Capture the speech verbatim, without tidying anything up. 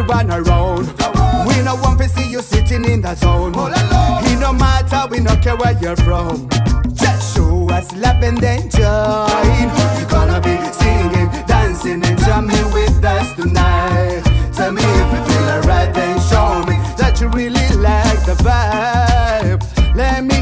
everyone around. We no want to see you sitting in the zone. It no matter, we no care where you're from. Just show us love and enjoy. We're gonna be singing, dancing and jamming with us tonight. Tell me if you feel alright, then show me that you really like the vibe. Let me